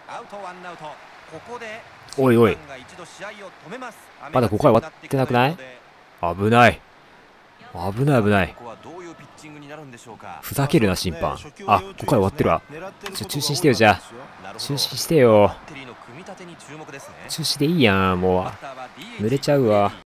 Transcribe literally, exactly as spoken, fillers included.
おいおい、まだここは終わってなくない？危ない、危ない危ない。ふざけるな審判。あ、ここから終わってるわ。ちょ中止してよ。じゃあ中止してよ。中止でいいやん。もう濡れちゃうわ。